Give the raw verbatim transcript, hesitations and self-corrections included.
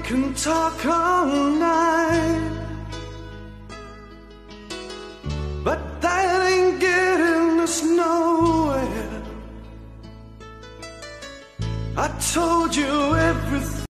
can talk all night, but that ain't getting us nowhere. I told you everything.